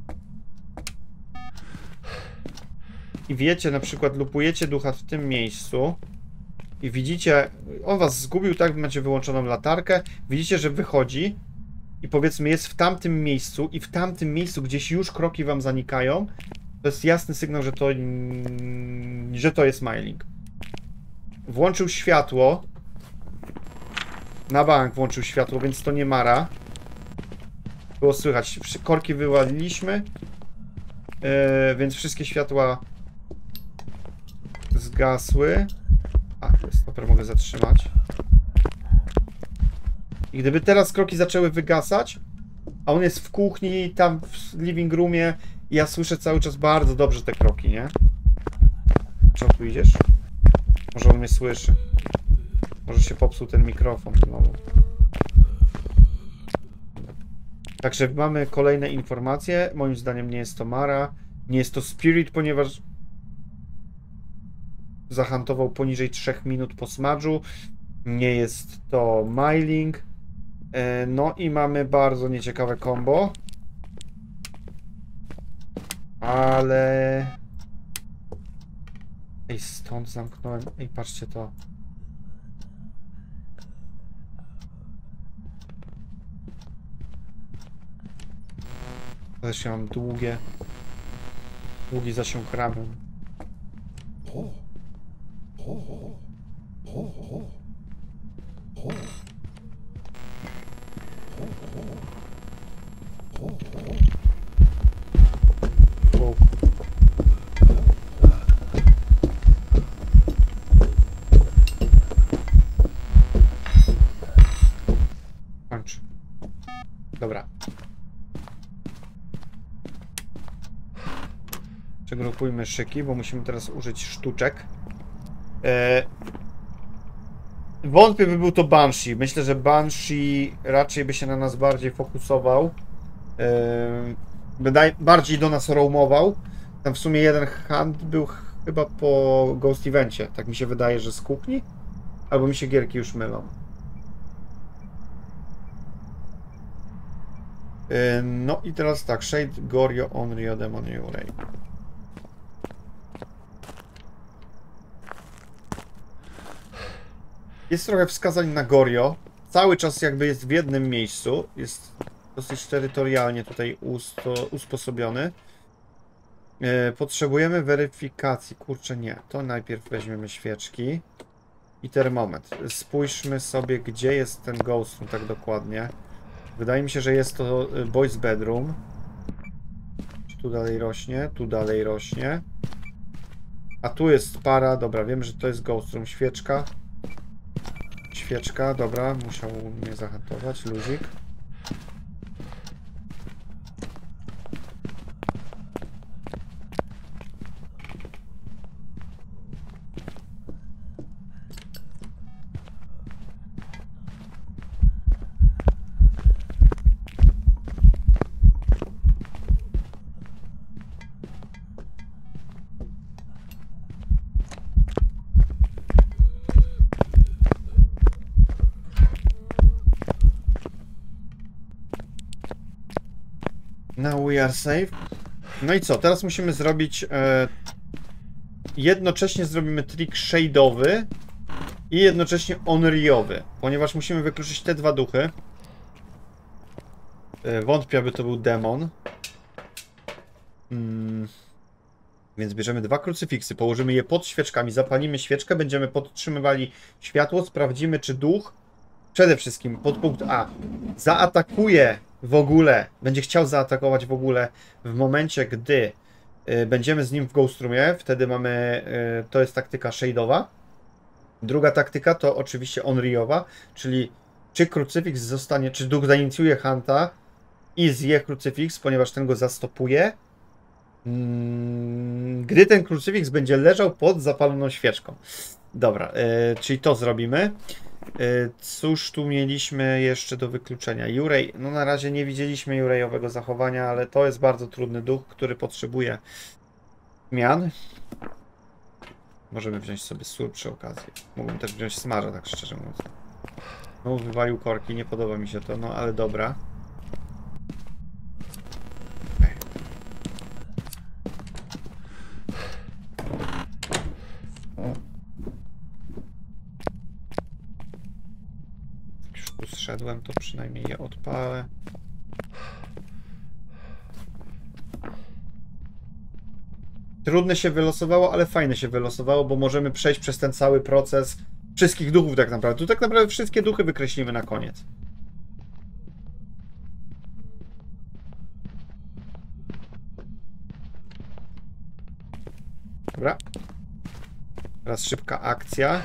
I wiecie, na przykład lupujecie ducha w tym miejscu i widzicie, on was zgubił, tak, macie wyłączoną latarkę, widzicie, że wychodzi i powiedzmy jest w tamtym miejscu i w tamtym miejscu gdzieś już kroki wam zanikają, to jest jasny sygnał, że to, że to jest mining. Włączył światło, na bank włączył światło, więc to nie Mara. Było słychać, korki wywaliliśmy, yy, więc wszystkie światła zgasły. A, to jest super, mogę zatrzymać. I gdyby teraz kroki zaczęły wygasać, a on jest w kuchni, tam w living roomie, i ja słyszę cały czas bardzo dobrze te kroki, nie? Czemu tu idziesz? Może on mnie słyszy. Może się popsuł ten mikrofon znowu. Także mamy kolejne informacje. Moim zdaniem nie jest to Mara. Nie jest to Spirit, ponieważ zahantował poniżej trzech minut po smadżu. Nie jest to Myling. No i mamy bardzo nieciekawe combo. Ale... Ej, stąd zamknąłem. Ej, patrzcie to. Też ja mam długie... Długi zasięg ramion. Wow. Kończ. Dobra. Przegrupujmy szyki, bo musimy teraz użyć sztuczek. Eee... Wątpię, by był to Banshee. Myślę, że Banshee raczej by się na nas bardziej fokusował. Eee... By bardziej do nas roamował. Tam w sumie jeden hunt był chyba po Ghost Evencie. Tak mi się wydaje, że z kuchni. Albo mi się gierki już mylą. Eee... No i teraz tak. Shade, Goryo, Onryo, Demon, Urey. Jest trochę wskazań na Goryo. Cały czas jakby jest w jednym miejscu. Jest dosyć terytorialnie tutaj usto, usposobiony. E, potrzebujemy weryfikacji. Kurczę, nie. To najpierw weźmiemy świeczki. i termometr. Spójrzmy sobie, gdzie jest ten ghost room tak dokładnie. Wydaje mi się, że jest to boys bedroom. Tu dalej rośnie, tu dalej rośnie. A tu jest para, dobra, wiem, że to jest ghost room. Świeczka. Świeczka, dobra, musiał mnie zahantować, luzik. Now we are safe. No i co? Teraz musimy zrobić... E, jednocześnie zrobimy trik shade'owy i jednocześnie onryowy, ponieważ musimy wykluczyć te dwa duchy. E, wątpię, aby to był demon. Hmm. Więc bierzemy dwa krucyfiksy, położymy je pod świeczkami, zapalimy świeczkę, będziemy podtrzymywali światło, sprawdzimy, czy duch przede wszystkim podpunkt A zaatakuje w ogóle, będzie chciał zaatakować w ogóle w momencie, gdy y, będziemy z nim w Ghost Roomie. Wtedy mamy, y, to jest taktyka shade'owa. Druga taktyka to oczywiście onryowa, czyli czy krucyfiks zostanie, czy duch zainicjuje hunta i zje krucyfiks, ponieważ ten go zastopuje, mm, gdy ten krucyfiks będzie leżał pod zapaloną świeczką. Dobra, y, czyli to zrobimy. Cóż tu mieliśmy jeszcze do wykluczenia? Jurej, no na razie nie widzieliśmy jurejowego zachowania, ale to jest bardzo trudny duch, który potrzebuje zmian. Możemy wziąć sobie sól przy okazji. Mógłbym też wziąć smarza, tak szczerze mówiąc. No, wywalił korki, nie podoba mi się to, no ale dobra. Okay. Tu zszedłem, to przynajmniej je odpalę. Trudne się wylosowało, ale fajne się wylosowało, bo możemy przejść przez ten cały proces wszystkich duchów tak naprawdę. Tu tak naprawdę wszystkie duchy wykreślimy na koniec. Dobra. Teraz szybka akcja.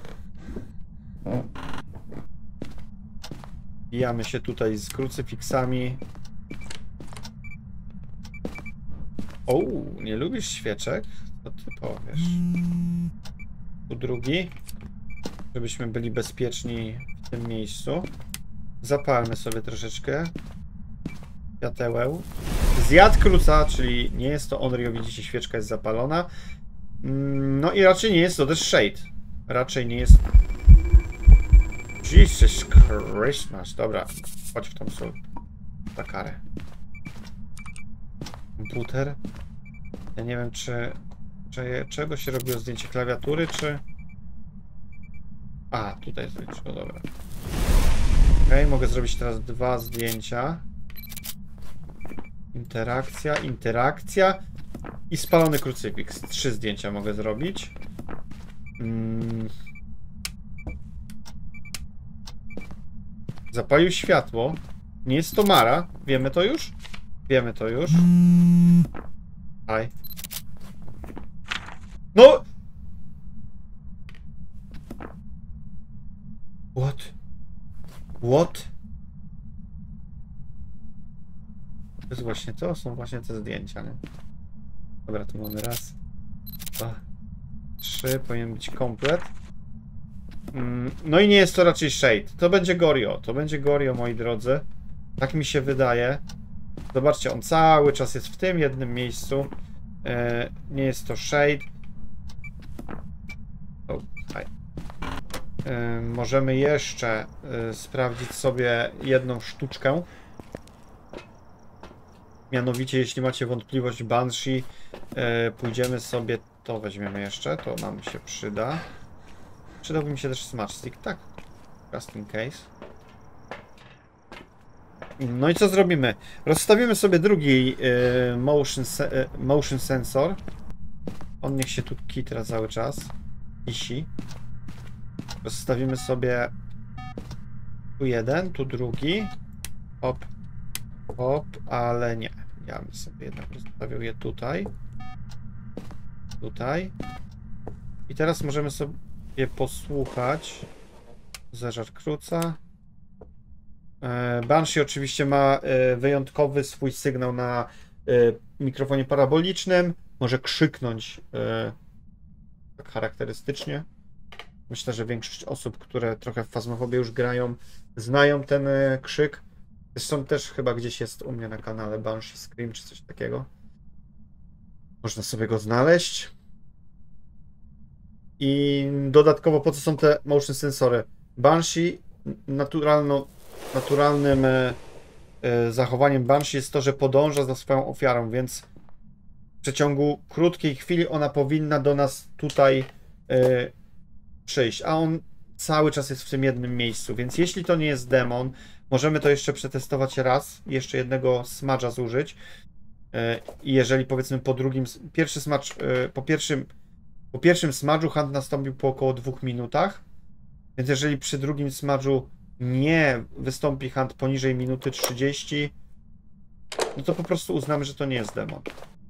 Bijamy się tutaj z krucyfiksami. O, nie lubisz świeczek? Co ty powiesz? Tu drugi. Żebyśmy byli bezpieczni w tym miejscu. Zapalmy sobie troszeczkę światełeł. Zjadł kruca, czyli nie jest to onryo, widzicie, świeczka jest zapalona. No i raczej nie jest to też shade. Raczej nie jest... Jesus Christmas. Dobra, chodź w tą sól. Za karę. Komputer. Ja nie wiem, czy, czy czego się robiło zdjęcie klawiatury, czy... A, tutaj zaliczyło, dobra. Ok, mogę zrobić teraz dwa zdjęcia. Interakcja, interakcja i spalony krucyfiks. Trzy zdjęcia mogę zrobić. Hmm. Zapalił światło. Nie jest to Mara. Wiemy to już? Wiemy to już. Aj. No! What? What? To jest właśnie to, są właśnie te zdjęcia, nie? Dobra, tu mamy raz, dwa, trzy, powinien być komplet. No i nie jest to raczej shade. To będzie Goryo. To będzie Goryo, moi drodzy. Tak mi się wydaje. Zobaczcie, on cały czas jest w tym jednym miejscu. E, nie jest to shade. O, e, możemy jeszcze e, sprawdzić sobie jedną sztuczkę. Mianowicie, jeśli macie wątpliwość Banshee, e, pójdziemy sobie, to weźmiemy jeszcze, to nam się przyda. Przydałby mi się też smudge stick, tak? Just in case. No i co zrobimy? Rozstawimy sobie drugi y, motion, se y, motion sensor. On niech się tu kitra cały czas. Isi. Rozstawimy sobie tu jeden, tu drugi. Hop, hop, ale nie. Ja bym sobie jednak rozstawił je tutaj. Tutaj. I teraz możemy sobie posłuchać. Zeżar kruca. Banshee oczywiście ma wyjątkowy swój sygnał na mikrofonie parabolicznym. Może krzyknąć tak charakterystycznie. Myślę, że większość osób, które trochę w Phasmophobie już grają, znają ten krzyk. Zresztą też chyba gdzieś jest u mnie na kanale Banshee Scream czy coś takiego. Można sobie go znaleźć. I dodatkowo po co są te motion sensory? Banshee naturalno, naturalnym e, e, zachowaniem Banshee jest to, że podąża za swoją ofiarą, więc w przeciągu krótkiej chwili ona powinna do nas tutaj e, przyjść, a on cały czas jest w tym jednym miejscu, więc jeśli to nie jest demon, możemy to jeszcze przetestować raz, jeszcze jednego smudge'a zużyć e, i jeżeli powiedzmy po drugim, pierwszy smudge, e, po pierwszym po pierwszym smudge'u hunt nastąpił po około dwóch minutach. Więc jeżeli przy drugim smudge'u nie wystąpi hunt poniżej minuty trzydzieści, no to po prostu uznamy, że to nie jest demon.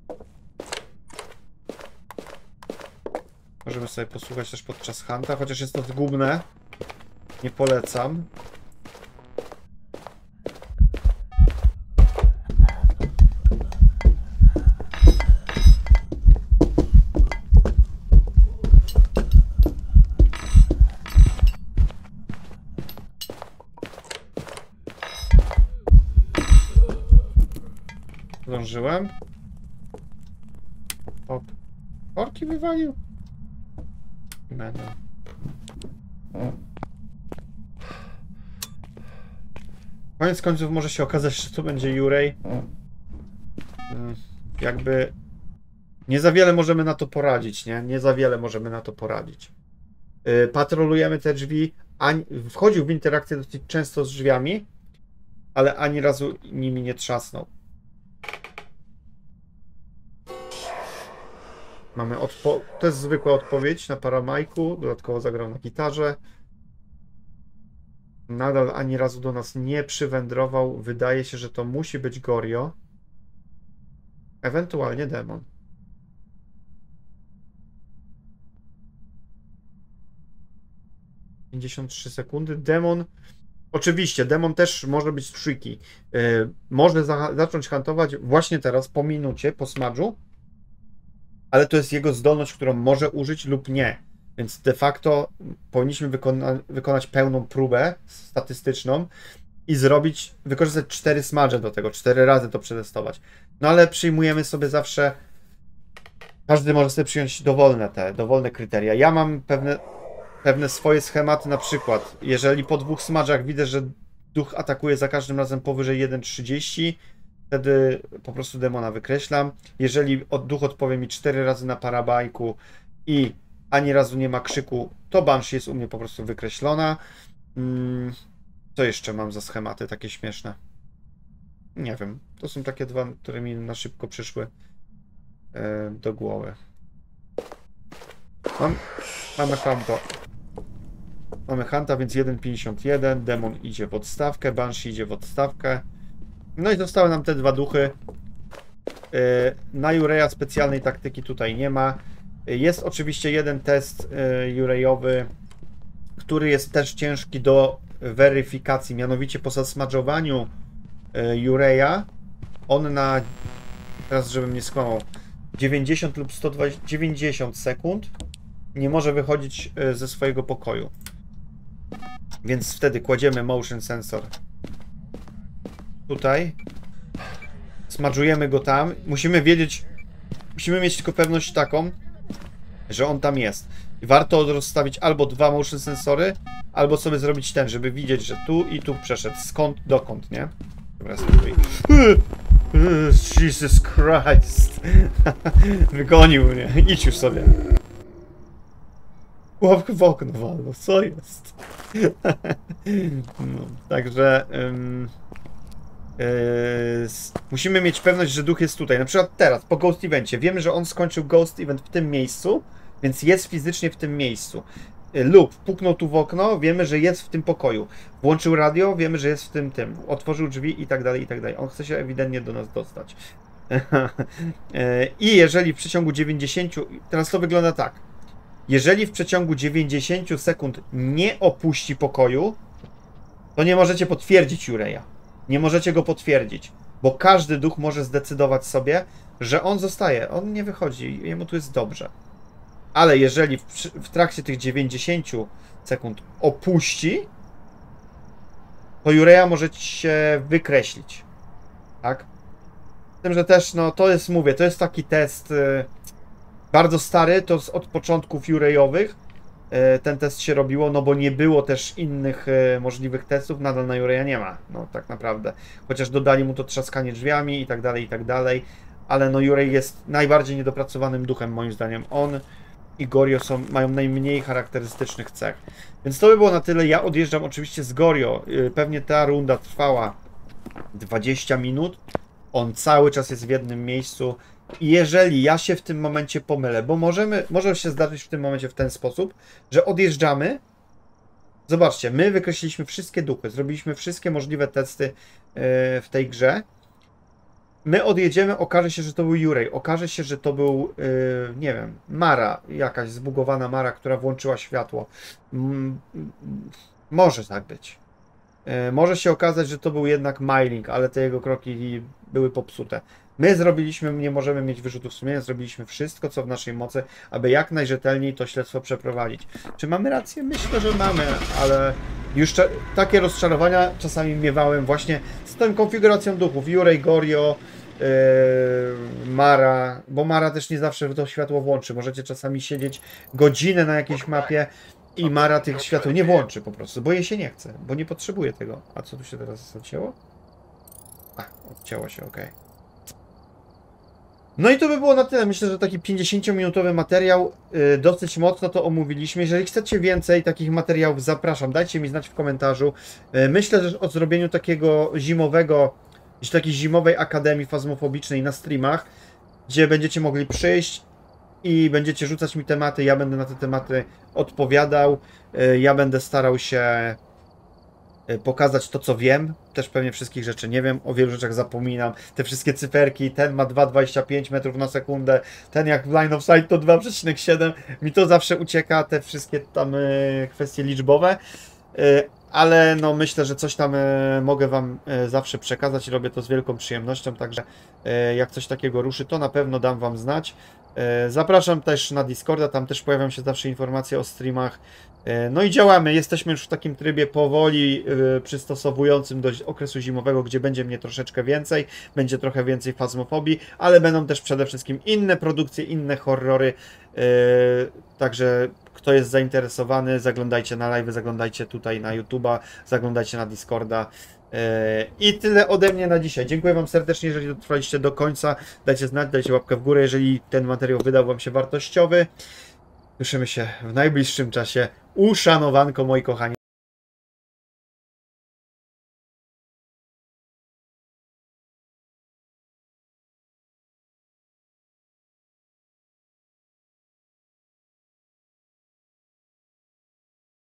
Możemy sobie posłuchać też podczas hunta, chociaż jest to zgubne. Nie polecam. Zdążyłem. Hop. Korki wywalił. Będę. Koniec końców może się okazać, że to będzie Yurei. Jakby nie za wiele możemy na to poradzić, nie? Nie za wiele możemy na to poradzić. Yy, patrolujemy te drzwi. Ani... Wchodził w interakcję dosyć często z drzwiami, ale ani razu nimi nie trzasnął. Mamy odpo... To jest zwykła odpowiedź na paramajku. Dodatkowo zagrał na gitarze. Nadal ani razu do nas nie przywędrował. Wydaje się, że to musi być Goryo. Ewentualnie demon. pięćdziesiąt trzy sekundy. Demon. Oczywiście, demon też może być tricky. Yy, może za zacząć huntować właśnie teraz, po minucie, po smudge'u. Ale to jest jego zdolność, którą może użyć lub nie. Więc de facto powinniśmy wykona wykonać pełną próbę statystyczną i zrobić, wykorzystać cztery smudge'e do tego, cztery razy to przetestować. No ale przyjmujemy sobie zawsze, każdy może sobie przyjąć dowolne te, dowolne kryteria. Ja mam pewne, pewne swoje schematy, na przykład, jeżeli po dwóch smudge'ach widzę, że duch atakuje za każdym razem powyżej jeden trzydzieści, wtedy po prostu demona wykreślam. Jeżeli duch odpowie mi cztery razy na parabajku i ani razu nie ma krzyku, to Banshee jest u mnie po prostu wykreślona. Hmm, co jeszcze mam za schematy takie śmieszne? Nie wiem. To są takie dwa, które mi na szybko przyszły yy, do głowy. Mam, mamy Hanta. Mamy Hanta, więc jeden pięćdziesiąt jeden. Demon idzie w odstawkę, Banshee idzie w odstawkę. No i zostały nam te dwa duchy. Yy, na Yureia specjalnej taktyki tutaj nie ma. Jest oczywiście jeden test Yureiowy, który jest też ciężki do weryfikacji, mianowicie po zasmadżowaniu Yureia on na, teraz żebym nie skłamał, dziewięćdziesiąt lub sto dwadzieścia, dziewięćdziesiąt sekund nie może wychodzić ze swojego pokoju. Więc wtedy kładziemy motion sensor tutaj, smadżujemy go tam, musimy wiedzieć, musimy mieć tylko pewność taką, że on tam jest. I warto rozstawić albo dwa motion sensory, albo sobie zrobić ten, żeby widzieć, że tu i tu przeszedł. Skąd, dokąd, nie? Dobra, spróbuj. Jesus Christ. Wygonił mnie. Idź już sobie. Łapkę w okno walno. Co jest? No, także... Um, Yy, musimy mieć pewność, że duch jest tutaj. Na przykład teraz, po Ghost Evencie. Wiemy, że on skończył Ghost Event w tym miejscu, więc jest fizycznie w tym miejscu. lub puknął tu w okno, wiemy, że jest w tym pokoju. Włączył radio, wiemy, że jest w tym tym. Otworzył drzwi i tak dalej, i tak dalej. On chce się ewidentnie do nas dostać. I jeżeli w przeciągu dziewięćdziesięciu... Teraz to wygląda tak. Jeżeli w przeciągu dziewięćdziesięciu sekund nie opuści pokoju, to nie możecie potwierdzić Jureja. Nie możecie go potwierdzić. Bo każdy duch może zdecydować sobie, że on zostaje. On nie wychodzi. Jemu tu jest dobrze. Ale jeżeli w, w trakcie tych dziewięćdziesięciu sekund opuści, to Jureja możecie wykreślić. Tak? Z tym, że też, no to jest, mówię, to jest taki test y, bardzo stary, to z, od początków Jurejowych y, ten test się robiło, no bo nie było też innych y, możliwych testów, nadal na Jureja nie ma, no tak naprawdę. Chociaż dodali mu to trzaskanie drzwiami i tak dalej, i tak dalej, ale no Jurej jest najbardziej niedopracowanym duchem moim zdaniem. On i Goryo są, mają najmniej charakterystycznych cech. Więc to by było na tyle. Ja odjeżdżam oczywiście z Goryo. Pewnie ta runda trwała dwadzieścia minut. On cały czas jest w jednym miejscu. I jeżeli ja się w tym momencie pomylę, bo możemy, może się zdarzyć w tym momencie w ten sposób, że odjeżdżamy. Zobaczcie, my wykreśliliśmy wszystkie duchy, zrobiliśmy wszystkie możliwe testy w tej grze. My odjedziemy, okaże się, że to był Jurej, okaże się, że to był, yy, nie wiem, Mara, jakaś zbugowana Mara, która włączyła światło. Mm, może tak być. Yy, może się okazać, że to był jednak Myling, ale te jego kroki były popsute. My zrobiliśmy, nie możemy mieć wyrzutów sumienia, zrobiliśmy wszystko, co w naszej mocy, aby jak najrzetelniej to śledztwo przeprowadzić. Czy mamy rację? Myślę, że mamy, ale już takie rozczarowania czasami miewałem właśnie z tą konfiguracją duchów. Jurej, Goryo, yy, Mara, bo Mara też nie zawsze to światło włączy. Możecie czasami siedzieć godzinę na jakiejś mapie i Mara tych światł nie włączy po prostu, bo jej się nie chce, bo nie potrzebuje tego. A co tu się teraz odcięło? A, odcięło się, okej. Okay. No i to by było na tyle. Myślę, że taki pięćdziesięciominutowy materiał, yy, dosyć mocno to omówiliśmy. Jeżeli chcecie więcej takich materiałów, zapraszam. Dajcie mi znać w komentarzu. Yy, myślę, że o zrobieniu takiego zimowego, takiej zimowej akademii fazmofobicznej na streamach, gdzie będziecie mogli przyjść i będziecie rzucać mi tematy. Ja będę na te tematy odpowiadał. Yy, ja będę starał się pokazać to, co wiem. Też pewnie wszystkich rzeczy nie wiem. O wielu rzeczach zapominam. Te wszystkie cyferki. Ten ma dwa przecinek dwadzieścia pięć metrów na sekundę. Ten jak w line of sight to dwa przecinek siedem. Mi to zawsze ucieka. Te wszystkie tam y, kwestie liczbowe. Y, ale no myślę, że coś tam y, mogę wam y, zawsze przekazać. Robię to z wielką przyjemnością. Także y, jak coś takiego ruszy, to na pewno dam wam znać. Y, zapraszam też na Discorda. Tam też pojawią się zawsze informacje o streamach. No i działamy, jesteśmy już w takim trybie powoli yy, przystosowującym do okresu zimowego, gdzie będzie mnie troszeczkę więcej, będzie trochę więcej fazmofobii, ale będą też przede wszystkim inne produkcje, inne horrory, yy, także kto jest zainteresowany, zaglądajcie na live, zaglądajcie tutaj na YouTube'a, zaglądajcie na Discorda. Yy, I tyle ode mnie na dzisiaj. Dziękuję wam serdecznie, jeżeli dotrwaliście do końca, dajcie znać, dajcie łapkę w górę, jeżeli ten materiał wydał wam się wartościowy. Słyszymy się w najbliższym czasie. Uszanowanko, moi kochani.